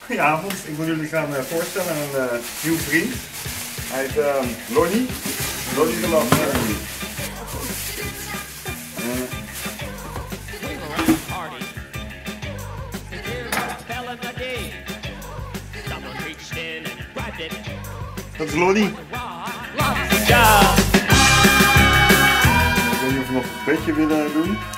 Goedenavond, ik wil jullie gaan voorstellen aan een nieuw vriend. Hij heet Lonnie. Lonnie de Lamp. Dat is Lonnie. Ik weet niet of we nog een beetje willen doen.